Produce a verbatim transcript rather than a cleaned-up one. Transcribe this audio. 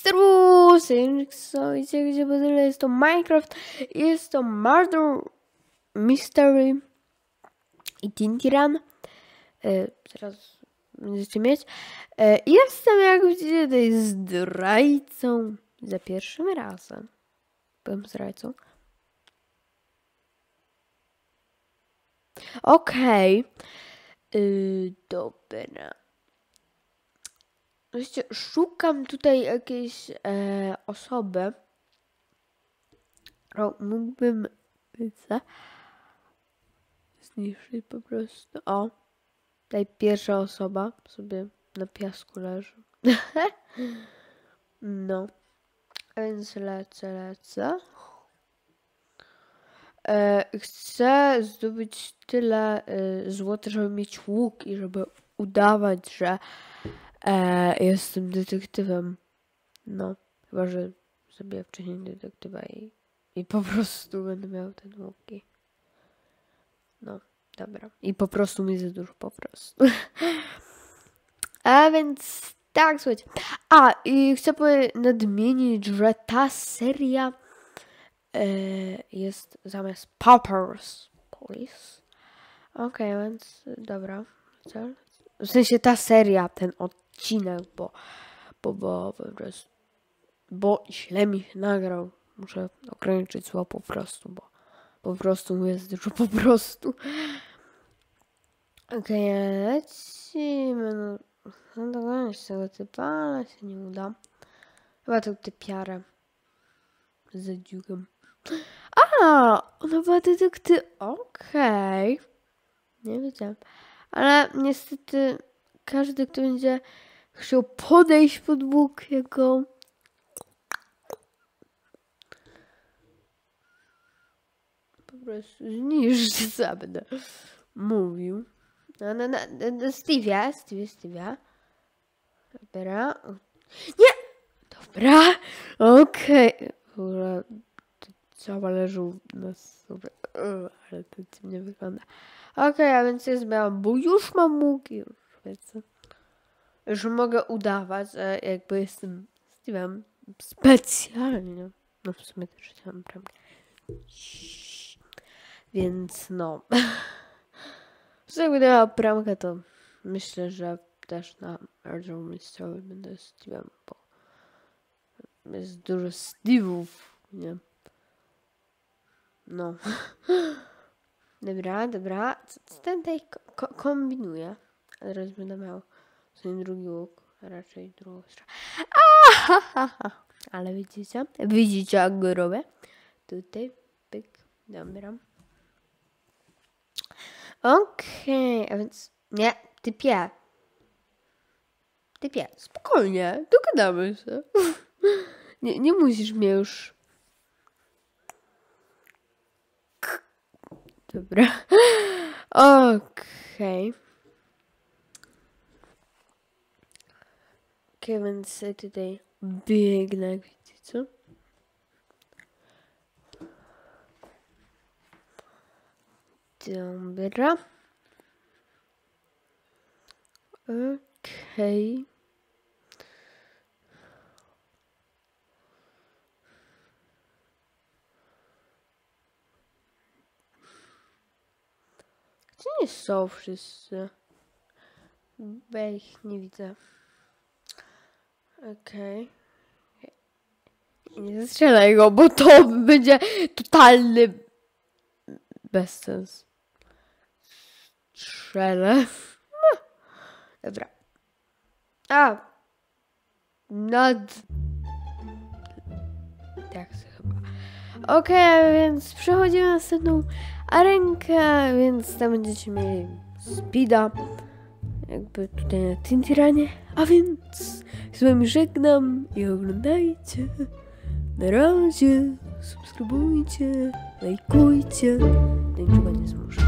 Wiecie, gdzie tyle jest to Minecraft, jest to Murder Mystery i Tintiran. E, teraz będziecie mieć. E, jestem, jak widzicie, tutaj zdrajcą za pierwszym razem. Byłem zdrajcą. Okej. Okay. Yy, dobra. Wiecie, szukam tutaj jakiejś e, osoby, którą mógłbym widzę, zniszczyć po prostu. O, tutaj pierwsza osoba sobie na piasku leży. No, a więc lecę, lecę. E, chcę zdobyć tyle e, złota, żeby mieć łuk i żeby udawać, że e, jestem detektywem. No, chyba, że zrobię wcześniej detektywa i, i po prostu będę miał ten łuk. I... No, dobra. I po prostu mi za dużo, po prostu. A więc tak, słuchajcie. A, i chcę nadmienić, że ta seria e, jest zamiast Poppers Police. Okej, okay, więc dobra. W sensie ta seria, ten odcinek, bo bo, bo po prostu, bo źle mi się nagrał. Muszę ograniczyć słowo po prostu, bo po prostu mówię dużo po prostu. Okej, okay, lecimy. No, no dogonić tego typa, ale się nie uda. Chyba tą typiarę z dziugiem. A, ona była detektyw. Okej. Okay. Nie wiedziałam. Ale niestety każdy, kto będzie chciał podejść pod Bóg jego... po prostu zniszczy, co będę mówił. No, no, no, no Steve'a, Stevie, Steve'a. Dobra. Nie! Dobra. Okej. Okay. Cała leżą na sobie. Ale to dziwnie wygląda. Okej, okay, a więc jest miałam, bo już mam łuk, już wiecie. Już mogę udawać, że jakby jestem Steve'em specjalnie. No w sumie też chciałam, prawda? Więc no. Jakby miała pramkę, to myślę, że też na Murder Mystery będę Steve'em, bo jest dużo Steve'ów, nie? No. Dobra, dobra. Co, co ten tutaj ko kombinuje? A teraz będę miał ten drugi łuk, a raczej drugą stronę. Ale widzicie? Widzicie, jak go robię? Tutaj, pyk, dobra. Okej, okay, a więc... Nie, typie. Typie, spokojnie, dogadamy się. nie, nie musisz mnie już... Dobra. Okej. Okay. Okej, okay, więc tutaj biegnę, widzicie co? Dobra. Okej. Okay. Gdzie nie są wszyscy? Bo ja ich nie widzę. Okej. Okay. Nie zastrzelaj go, bo to będzie totalny bezsens. Strzelę. Dobra. A! Nad... Tak chyba. Okej, okay, więc przechodzimy na następną arenkę, więc tam będziecie mieli speeda. Jakby tutaj na Tintiranie. A więc z wami żegnam i oglądajcie. Na razie. Subskrybujcie, lajkujcie. Do niczego nie zmuszę.